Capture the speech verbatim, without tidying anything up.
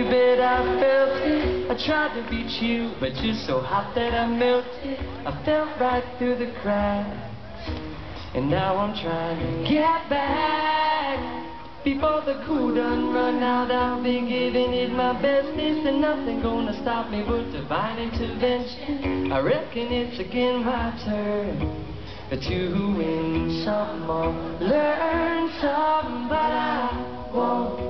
bet I felt it. I tried to beat you, but you're so hot that I melted. I fell right through the cracks, and now I'm trying to get back. Before the cool done run out, I'll be giving it my best. There's nothing gonna stop me but divine intervention. I reckon it's again my turn to win some more, learn some, but I won't